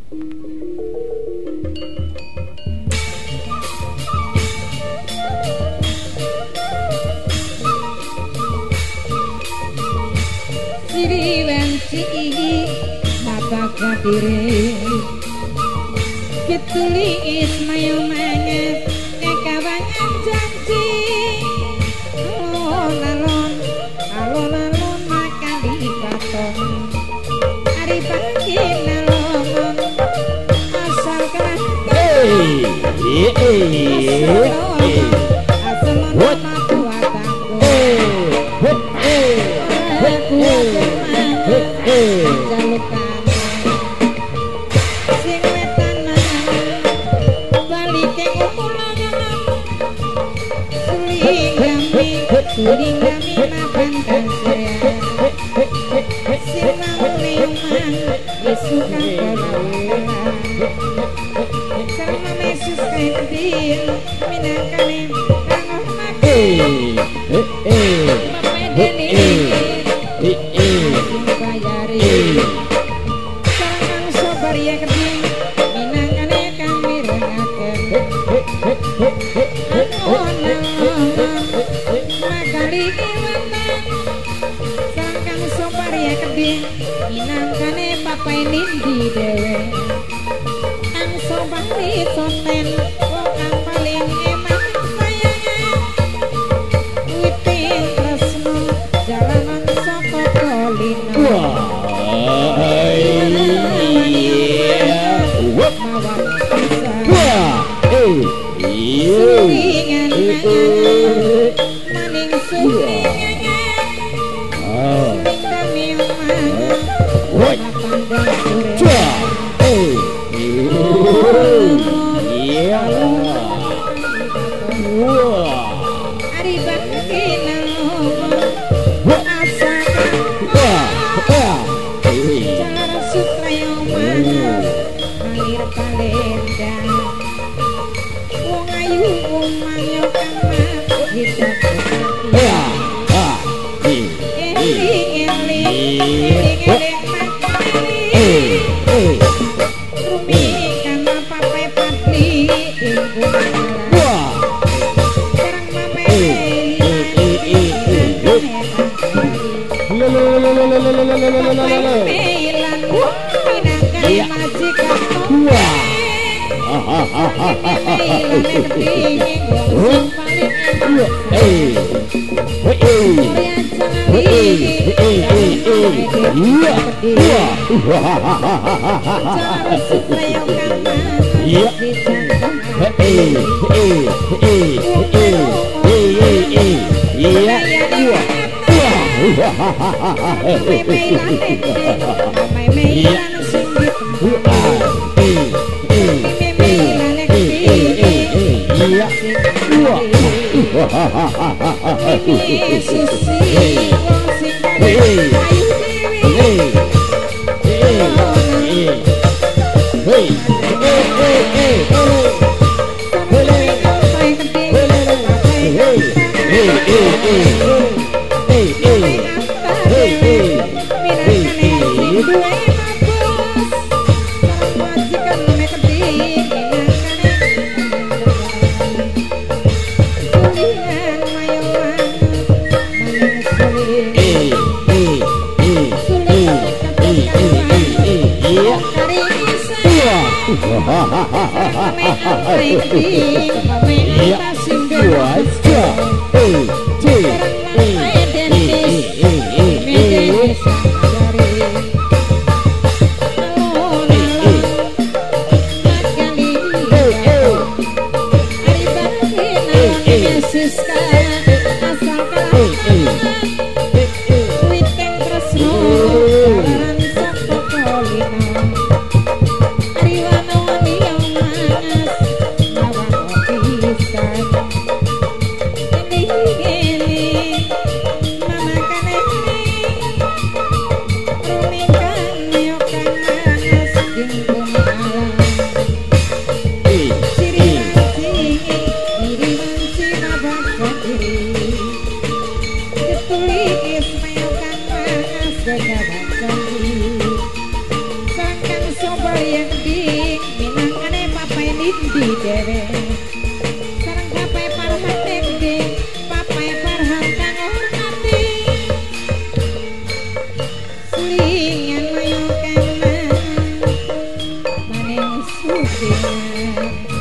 Siriwanci iki mata kadire ketulis mayo manges kekawangan janji alon-alon makan di katon hari pagi nalongon asal kan asal matu atanggo jalukan sing wetan balik ke umulangan suling kami makan dan saya silang leuman isukan kolaulan karena mesus kecil minangkane kangoh mati bapak deni bayari sarang sobar ya keding minangkane kami rengaken makali iwatan sarang sobar ya keding minangkane papai nindi dewe ang sobar soten wong kang paling eman sayangan witing tresno jalanan saka kolino sulingan maning sulingan suling kami umang pandang sore hari bakti nalong asakan cara sutrayo mangas alir kalendang wong ayu wong manyo kang mati kita eling rumi kama papai patli ingkung serang memelan minangkan majikan ini dewe sareng papai parhat gede papai parhat kang hormati sulingan mayo kang maning susingan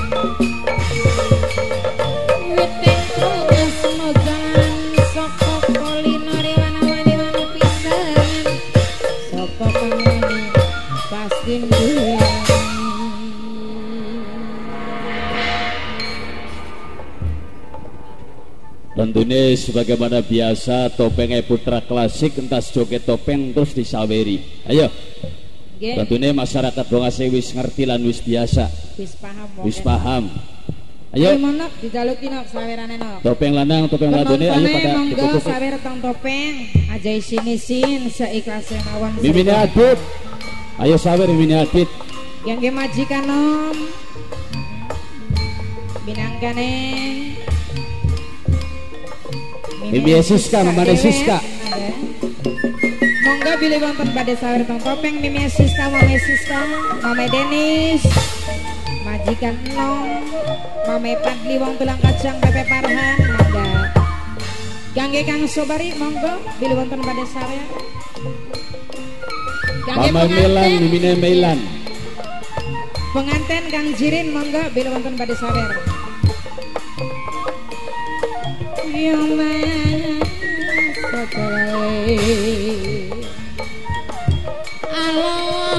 weteng tugas mojalan saka kolinore wana-wani wanu pisan sapa kang pasti duwe. Tentunya sebagaimana biasa topengnya Putra Klasik entas joget topeng terus disaweri. Ayo. Nggih. Tentunya masyarakat Bongase wis ngerti lan wis biasa. Wis paham. Wis paham. Ayo. Monok dijaluki nok sawerane nok. Topeng lanang, topeng wadone ayo pada monggo ditutup. sawer tong topeng. Aja isin-isin seikhlasé mawon. Mimine Adit. Ayo sawer Mimine Adit. Yang ge majikan nom. Binangkane. Mimi Siska, Mamane Siska. Monggo bilih wonten badhe sawer tong topeng Mimi Siska, Mame Siska, Mame Denis. Majikan nom, Mame Padli wong tulang kacang Pepe Parhan, monggo. Kangge Kang Sobari monggo bilih wonten badhe sawer. Mama Melan, Mimine Melan. Penganten Kang Jirin monggo bilih wonten badhe sawer. Yang sakale Allah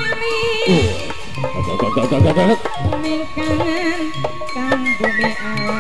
milkan kang bumi alam